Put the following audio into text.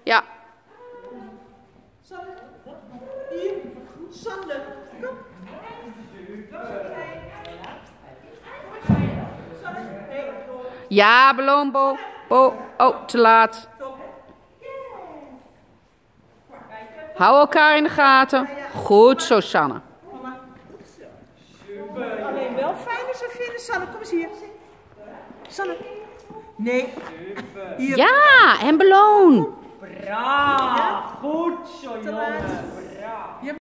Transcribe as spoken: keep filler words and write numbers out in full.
Ja. Sanne, hier. Sanne, kom. Ja, beloon, Bo. Bo. Oh, te laat. Hou elkaar in de gaten. Goed zo, Sanne. Alleen wel fijn is ze vinden. Sanne, kom eens hier. Sanne. Nee. Hier. Ja, en beloon. Braaf. Goed zo, jongen. Te laat. Braaf.